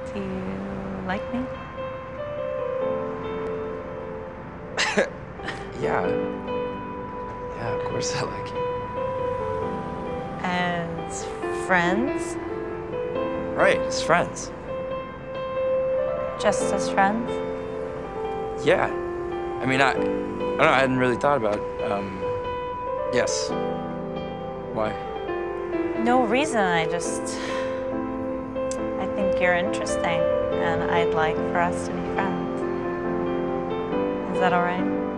Do you like me? Yeah. Yeah, of course I like you. As friends? Right, as friends. Just as friends? Yeah. I mean, I don't know, I hadn't really thought about, yes. Why? No reason, I think you're interesting, and I'd like for us to be friends. Is that all right?